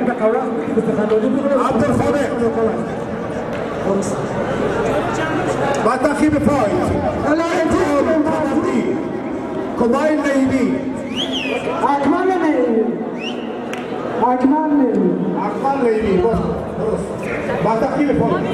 عبدالخالق و تخیب فایت کمایل نیمی اکمال نیمی و تخیب فایت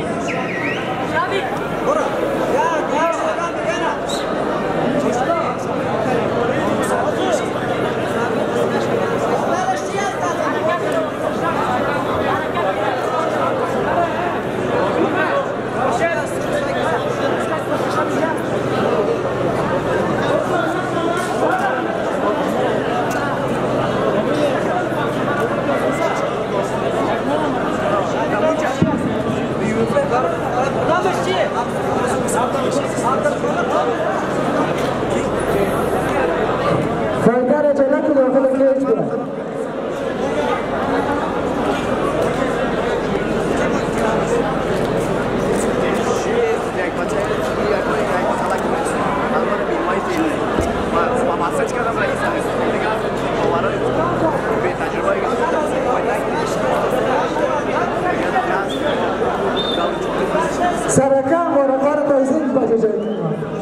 فایتر جلک داخل کیج برد سرکم ورقار توزیق باشه جایی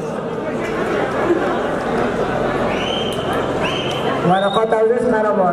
ورقا توزیق خرابان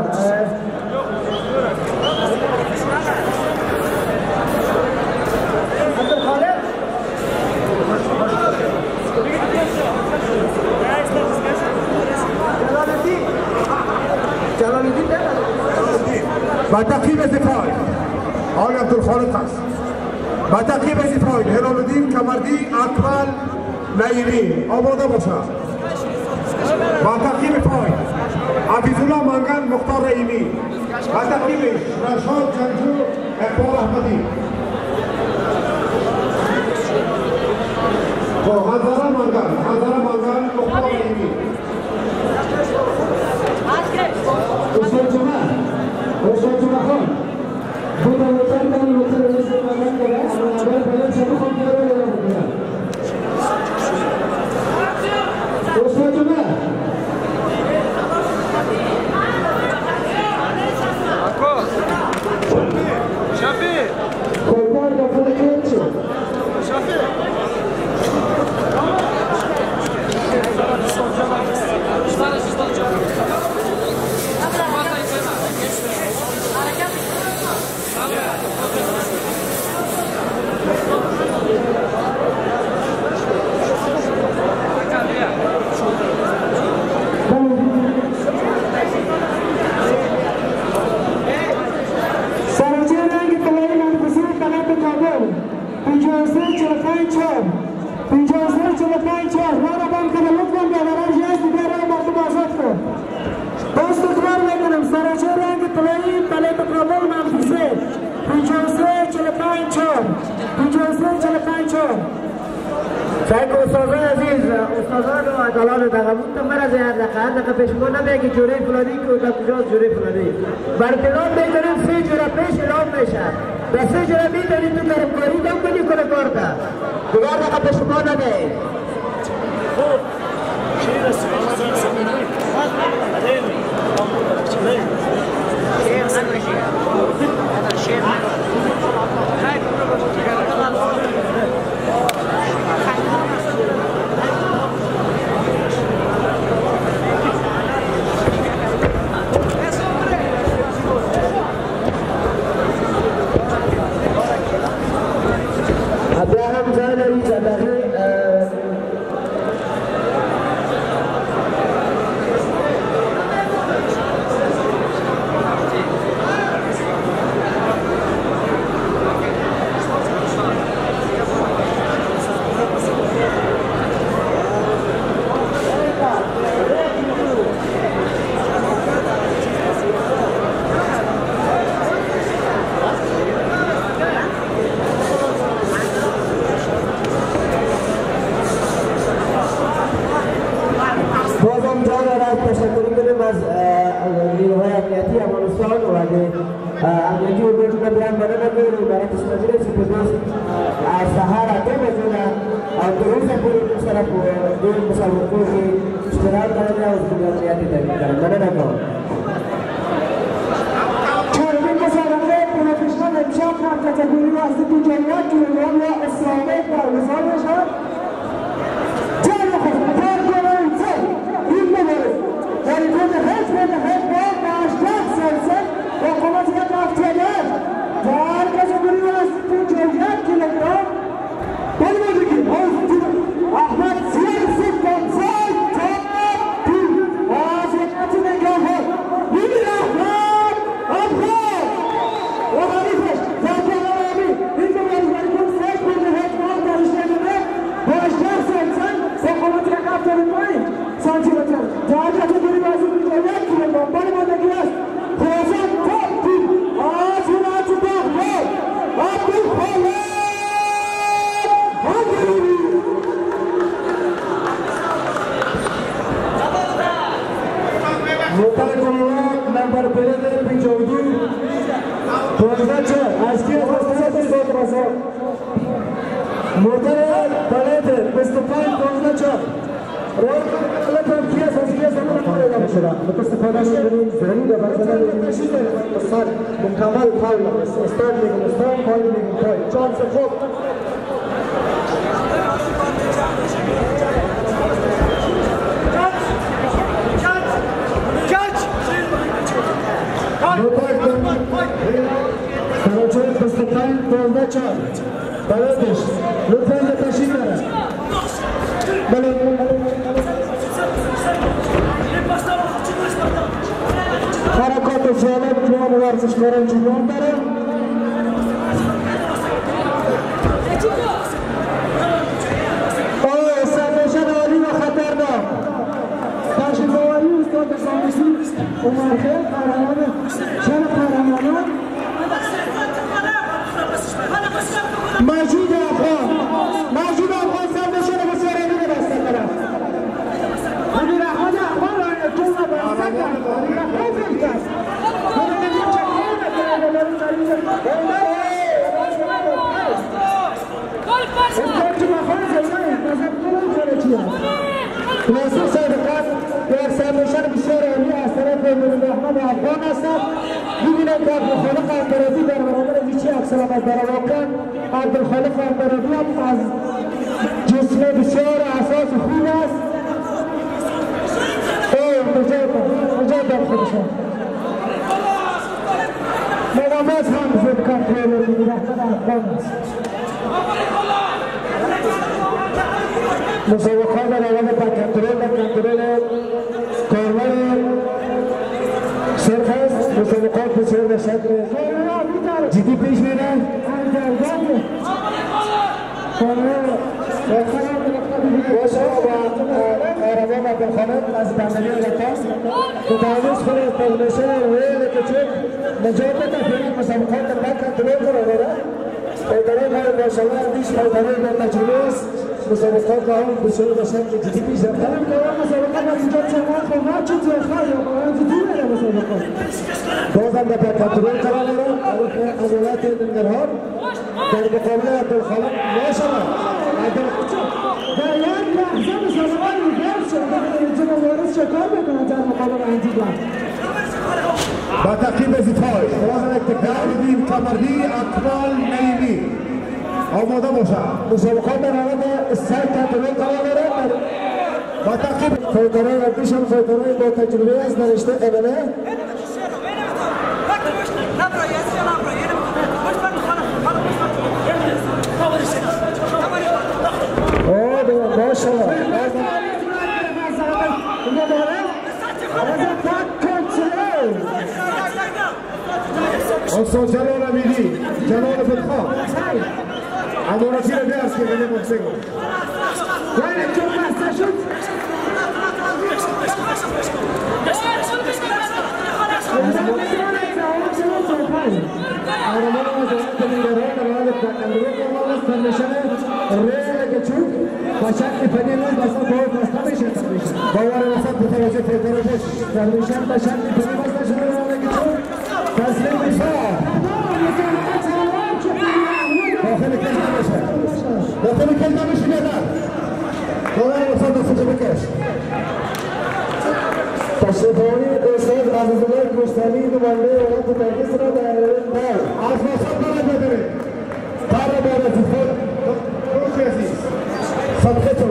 با تقیب زفای آل عبدالخالق است با تقیب زفای هلال الدین کمردی اکمل نیمی آماده باشد با تقیب فای عبیدالله منگل مختار رحیمی با تقیبش رشاد جنجو اقبال احمدی حنظله منگل مختار رحیمی استاد جمعه خان بود وطن داری وطن رئیس مردم داره اما اول باید شما خود داره بکنم استاد جمعه شفی کلبار داخل کیج شد شفی شاید استادان عزیز استادان و عدالان دقیقون تا مرز هر دقیقه پیشگاه نمیه که جوره فلانی که تا کجاست جوره فلانی برکنار میتونیم 3 جوره پیش اعلام میشه به 3 جوره میتونیم تو طرفکاری دم کنی کنه کار تا دیگر دقیقه پیشگاه نمیه کاتگوری وزن 51 کیلوگرم یا اسلامی برگزار بشد. جای خود پرگرانسه این مبارز در رکورد هیچ با 18 سلسل با قامت یک هفته‌گر در کاتگوری وزن 51 کیلوگرم بلوزگی احمد سیرسی کنسای تاپی از وقت نگاه ها میبین احمد و حریفش زنبان آمی این مبارز برای کن سیج برده هیچمان در اشتگمه با 18 سلسل با قامت یک 75 سانتیمتر در کاتگوری وزن 21 کیلوگرم بلوزگی است خراسان تاپی از ولایت بغداد عبدالخالق موتر کنوات نمبر پلیت 52 12 از کی از مستند زود رسا موتر پلیت 25 12 روی لطفاً کی از زمان مارد میشه متاسفانه می‌بینیم زمین در بازار میشه اصلا مکمل پای استاد میگم استاد پای میگم پای چانس خوب Karaçay Kıstatan Dolda Çar Baladeş lütfen de taşıyın. Harekat-ı Fiyalet Kuvan Varsışların Cumhurları Serdeşen Ali ve Xatarda Taşımavari Ustad Samisi Umar Khe Kahramanı Şen Kahramanı Majid Afgan Serdeşen Bısiyar Eline Bastakara Hadi Rahman Ahman Ayetullah Bastakara Hadi Rahman Filkas Hadi Necip Çakir'in Ekranların Sarıcı İstokçu Mahfaz Zeynayın Nazapkırın Karaçıya Nasıl saydıklar در سرنشان بسیار عالی از طرف مولوی احمد افغان هستند. می‌بینم که عبدالخالق اندرابی در برابر ویچی اکسلام از در واقع عبدالخالق اندرابی هم از جسم بسیار اساس خوب است. مجاید خودشان مقامات هم زود کنترل مولوی احمد افغان است. مسابقات در اول با کنترل کارمر صرف است. مسابقات بسیار به شکل جدی پیش میرن. باشه و قهرمان عبدالخالق از بندگی لطاس که تعویض خود تغلیشه رویل کچک نجات تفیل مسابقات در بعد کنترل کنه پیداره ماشاءالله دیش پیداره در تجربه است. مسابقات را هم بسیار به شکل جدی پیش رفتن مسابقات از اینجا چنان خواهد چون زیخواهی یا باید جدی میره مسابقات بازم در کنترل قرار دارم از ولایت ننگرهار در مقابل عبدالخالق ماشاءالله در یک لحظه مسابقات ریورس شد اینجا مبارز شکار میکنه در مقابل انتیگان با تعقیب زیفای خواهد اکتکار دیم کمردی اکمال نیمی آماده باشد. مسابقات در حالت سر کنترل قرار دارد. با تعقیب فایترهای ورزشان فایترهای با تجربه است در رشته MMA. ماشاءالله استاد جلال امیری جلال فتخان امانتی رو بیارز که بگه مکسگو باید چون بسته شد قهرمان وزارت نگران در حال تکندرون نمال است سرنشان ریل کچوک و شکل فنی روز بسته باید بسته میشه باور وسط متوجه فیدره بش سرنشان به شکل فنی بسته شده ریل کچوک تسلیم دفاع داخل کل نمیشه داخل کل نمیشه بیادر باور وسط دسته بکش تشریفانی استاد عزیزالله کشتنی نماینده ولایت تبریز را در اعلام از وسط دارد ببرید روحي عزيز صدقته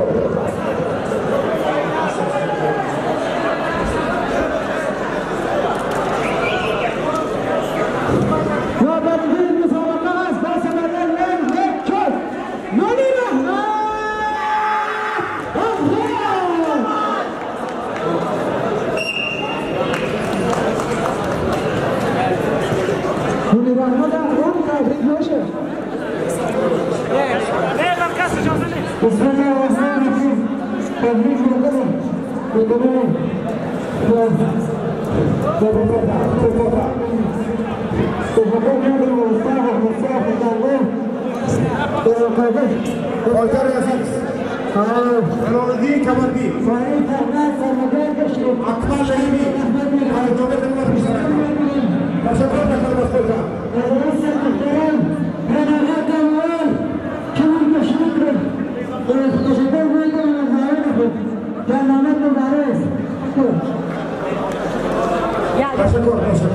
بسم الله الرحمن الرحيم. تبريك القدم بالقدم. فايتر عزيز هلال الدين كمردين اكمل لعيبي على جولة المركز تشكر لك المسؤولة الرئيس المحترم انا غدا اول كم شكرا تشكر لكم على ظهوركم كان عملنا معروف تشكر